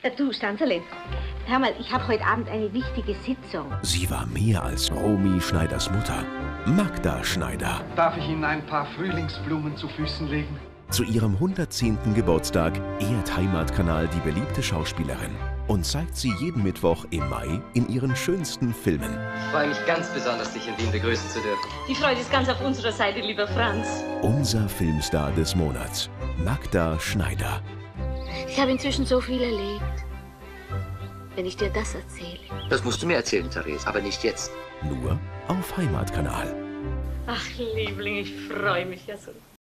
Du, Stanzerlin, hör mal, ich habe heute Abend eine wichtige Sitzung. Sie war mehr als Romy Schneiders Mutter. Magda Schneider. Darf ich Ihnen ein paar Frühlingsblumen zu Füßen legen? Zu ihrem 110. Geburtstag ehrt Heimatkanal die beliebte Schauspielerin und zeigt sie jeden Mittwoch im Mai in ihren schönsten Filmen. Ich freue mich ganz besonders, dich in Wien begrüßen zu dürfen. Die Freude ist ganz auf unserer Seite, lieber Franz. Unser Filmstar des Monats, Magda Schneider. Ich habe inzwischen so viel erlebt. Wenn ich dir das erzähle. Das musst du mir erzählen, Therese, aber nicht jetzt. Nur auf Heimatkanal. Ach, Liebling, ich freue mich ja so.